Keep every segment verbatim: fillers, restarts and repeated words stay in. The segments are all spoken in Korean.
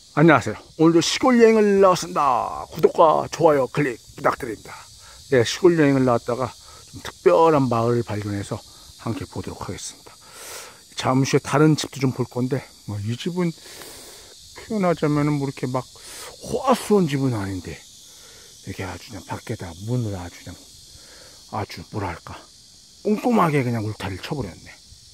안녕하세요. 오늘도 시골 여행을 나왔습니다. 구독과 좋아요 클릭 부탁드립니다. 예, 시골 여행을 나왔다가 좀 특별한 마을을 발견해서 함께 보도록 하겠습니다. 잠시 후에 다른 집도 좀 볼 건데, 뭐 이 집은 표현하자면은 뭐 이렇게 막 호화스러운 집은 아닌데, 이게 아주 그냥 밖에다 문을 아주 그냥 아주 뭐랄까 꼼꼼하게 그냥 울타리를 쳐버렸네.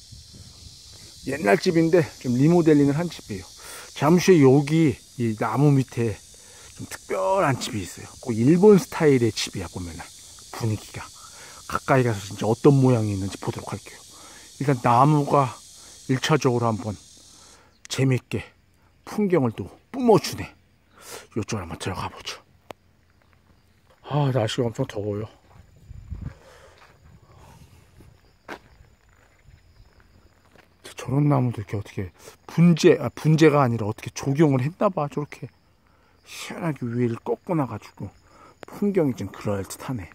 옛날 집인데 좀 리모델링을 한 집이에요. 잠시 후에 여기 이 나무 밑에 좀 특별한 집이 있어요. 꼭 일본 스타일의 집이야. 보면은 분위기가 가까이 가서 진짜 어떤 모양이 있는지 보도록 할게요. 일단 나무가 일 차적으로 한번 재밌게 풍경을 또 뿜어주네. 이쪽으로 한번 들어가 보죠. 아, 날씨가 엄청 더워요. 저런 나무도 이렇게 어떻게 분재, 아, 분재가 아니라 어떻게 조경을 했나봐. 저렇게 시원하게 위를 꺾고 나가지고 풍경이 좀 그럴듯하네.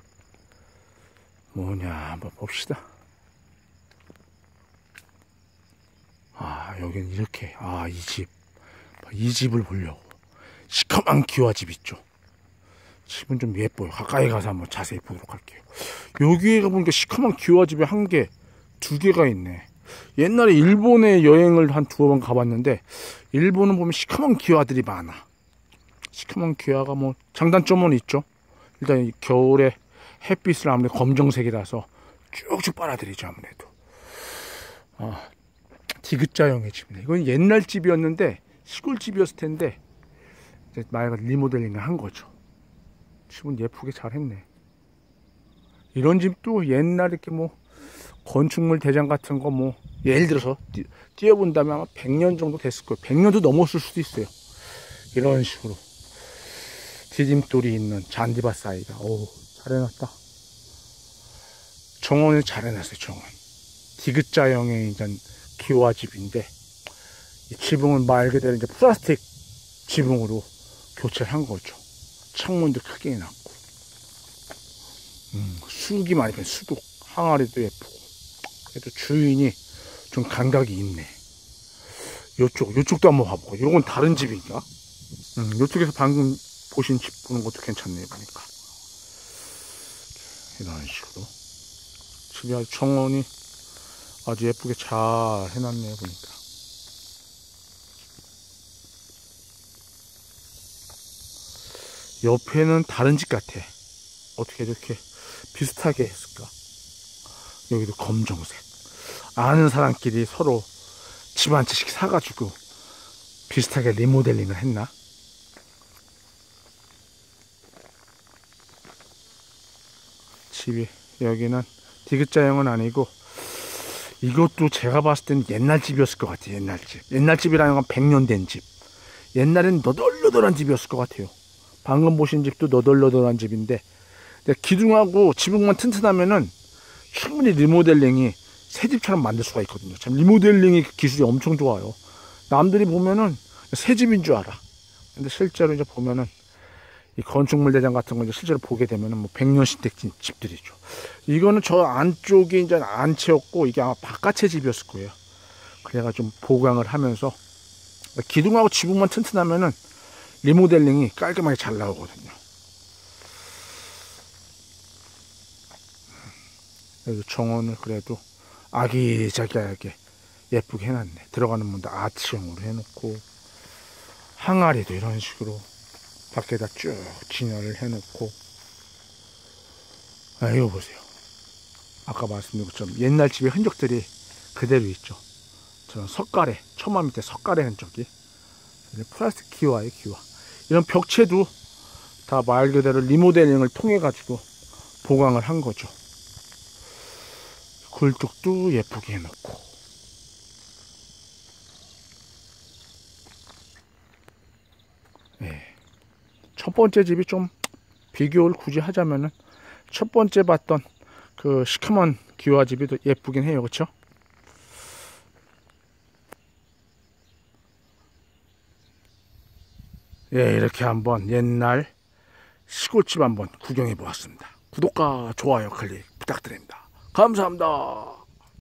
뭐냐 한번 봅시다. 아, 여기는 이렇게, 아, 이 집, 이 집을 보려고 시커먼 기와집 있죠. 집은 좀 예뻐요. 가까이 가서 한번 자세히 보도록 할게요. 여기에 가보니까 시커먼 기와집이 한 개, 두 개가 있네. 옛날에 일본에 여행을 한 두어 번 가봤는데, 일본은 보면 시커먼 기와들이 많아. 시커먼 기와가 뭐 장단점은 있죠. 일단 이 겨울에 햇빛을 아무래도 검정색이라서 쭉쭉 빨아들이죠. 아무래도 아, 디귿자형의 집이네. 이건 옛날 집이었는데 시골집이었을 텐데 이제 마을가 리모델링을 한 거죠. 집은 예쁘게 잘 했네. 이런 집도 옛날에 이렇게 뭐 건축물 대장 같은 거 뭐 예를 들어서 띄, 띄워본다면 아마 백 년 정도 됐을 거예요. 백 년도 넘었을 수도 있어요. 이런 식으로 디딤돌이 있는 잔디밭 사이가, 오, 잘 해놨다. 정원을 잘 해놨어요. 정원 디귿자형의 이제 기와집인데, 이 지붕은 말 그대로 이제 플라스틱 지붕으로 교체를 한 거죠. 창문도 크게 해놨고, 음, 쑥이 많이 pen 수국, 항아리도 예쁘고. 그래도 주인이 좀 감각이 있네. 요쪽, 요쪽도 한번 봐보고. 이건 다른 집인가? 음, 요쪽에서 방금 보신 집 보는 것도 괜찮네요. 보니까 이런 식으로 집이 아주 정원이 아주 예쁘게 잘 해놨네요. 보니까 옆에는 다른 집 같아. 어떻게 이렇게 비슷하게 했을까? 여기도 검정색. 아는 사람끼리 서로 집 한 채씩 사가지고 비슷하게 리모델링을 했나? 집이 여기는 디귿자형은 아니고, 이것도 제가 봤을 때는 옛날 집이었을 것 같아요. 옛날 집. 옛날 집이라는 건 백 년 된 집. 옛날엔 너덜너덜한 집이었을 것 같아요. 방금 보신 집도 너덜너덜한 집인데, 기둥하고 지붕만 튼튼하면은 충분히 리모델링이 새 집처럼 만들 수가 있거든요. 참 리모델링이 기술이 엄청 좋아요. 남들이 보면은 새 집인 줄 알아. 근데 실제로 이제 보면은 이 건축물 대장 같은 거 이제 실제로 보게 되면은 뭐 백 년씩 된 집들이죠. 이거는 저 안쪽이 이제 안채였고, 이게 아마 바깥의 집이었을 거예요. 그래가 좀 보강을 하면서 기둥하고 지붕만 튼튼하면은 리모델링이 깔끔하게 잘 나오거든요. 여기 정원을 그래도 아기자기하게 예쁘게 해놨네. 들어가는 문도 아치형으로 해놓고, 항아리도 이런 식으로 밖에다 쭉 진열을 해놓고. 아, 이거 보세요. 아까 말씀드린 것처럼 옛날 집의 흔적들이 그대로 있죠. 저는 석가래, 처마 밑에 석가래 흔적이. 플라스틱 기와예요, 기와. 이런 벽체도 다 말 그대로 리모델링을 통해 가지고 보강을 한 거죠. 굴뚝도 예쁘게 해놓고. 네. 첫 번째 집이 좀 비교를 굳이 하자면은 첫 번째 봤던 그 시커먼 기와집이 더 예쁘긴 해요. 그쵸? 예, 이렇게 한번 옛날 시골집 한번 구경해 보았습니다. 구독과 좋아요 클릭 부탁드립니다. 감사합니다.